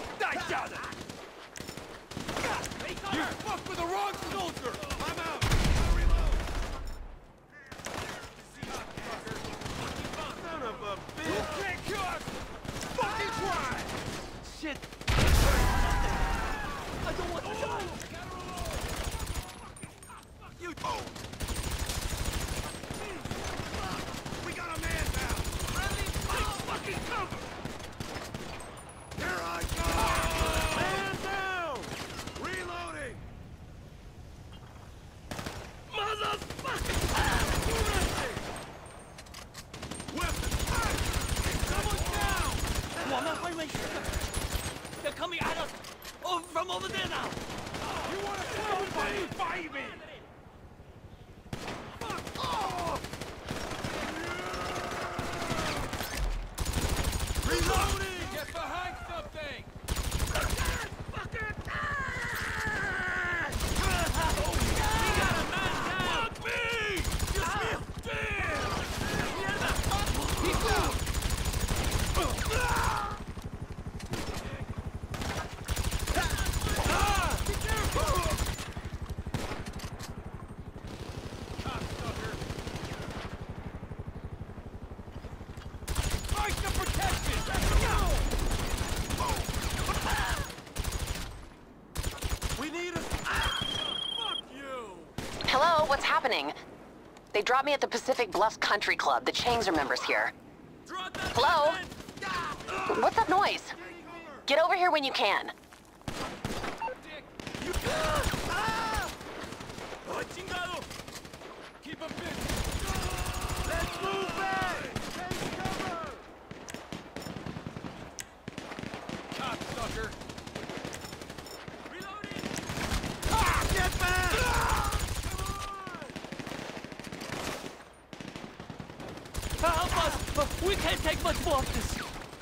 Die down! You fucked with the wrong soldier! I'm out! I'll reload! Son of a bitch! You can't kill us! Fucking try! Shit! I don't want to die! You... Oh! We got a man down! Take fucking cover! Here I come! Man down! Reloading! Motherfucker! Weapon! Someone's down! They're coming at us! Oh, from over there now! You wanna fight me? Fuck off! Reloading! Get behind something! Fucker! We got a man down! Fuck me! Just me! Damn! He's down! Fight the protection! We need a... Fuck you! Hello, what's happening? They dropped me at the Pacific Bluffs Country Club. The Changs are members here. Hello? What's that noise? Get over here when you can. Keep a bit. Let's move back! Take cover! Cocksucker! Reloading! Get back! Help us! We can't take much more of this!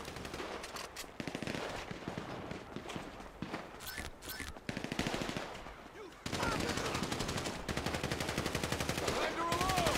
Time to reload!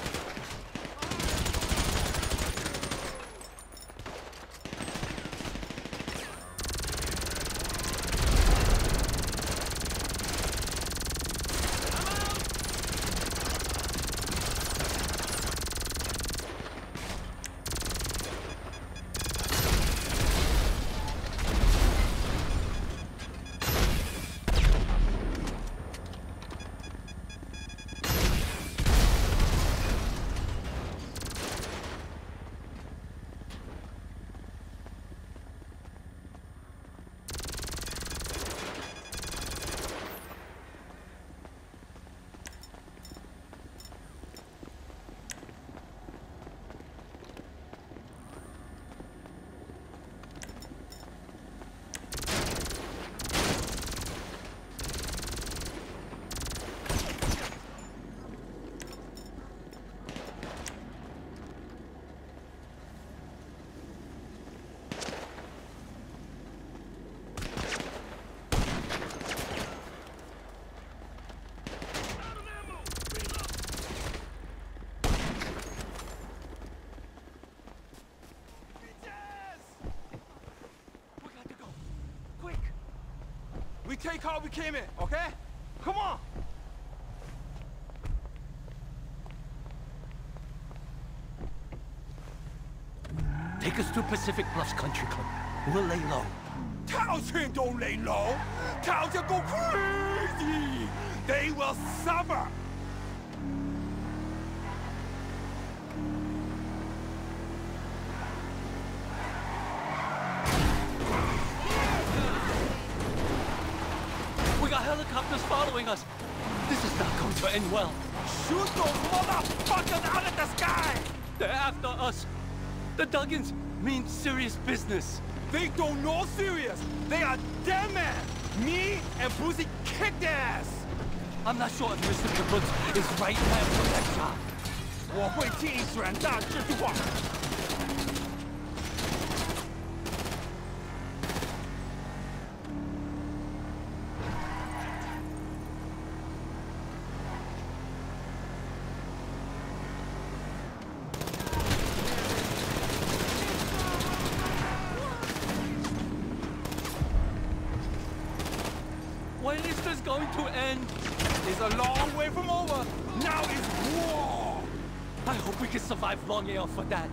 We take how we came in, okay? Come on! Take us to Pacific Bluffs Country Club. We'll lay low. Taojuan don't lay low! Taojuan go crazy! They will suffer! We got helicopters following us. This is not going to end well. Shoot those motherfuckers out of the sky! They're after us. The Duggins mean serious business. They don't know serious! They are dead men! Me and Brucey kicked their ass! I'm not sure if Mr. Kibbutz is right man for that job. 我会替你转达这句话。 is going to end. It's a long way from over. Now it's war. I hope we can survive long enough for that.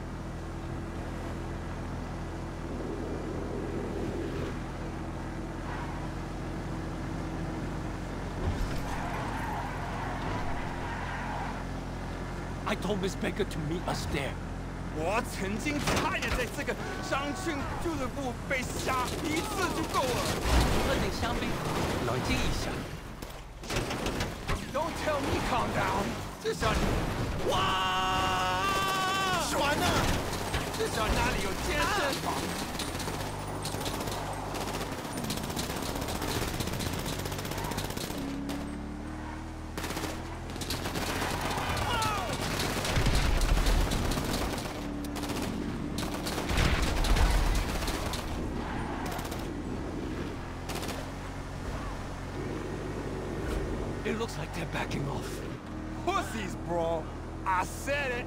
I told Miss Baker to meet us there. 我曾经差点在这个伤群俱乐部被杀一次就够了。 喝点香槟，冷静一下。 Don't tell me calm down， 至少你……哇！船呢？至少那里有健身房。 It looks like they're backing off. Pussies, bro. I said it.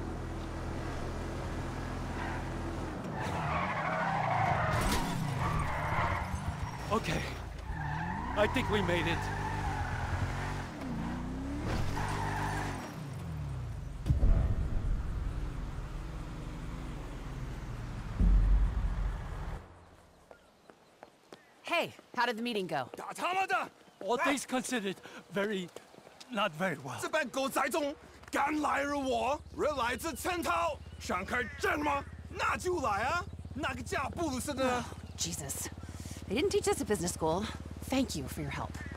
Okay. I think we made it. Hey, how did the meeting go? 打他妈的！ All things considered, not very well. 这班狗仔中，敢来惹我，惹来自陈涛，想开战吗？那就来啊！那个叫布鲁斯的呢？ Jesus. They didn't teach us at business school. Thank you for your help.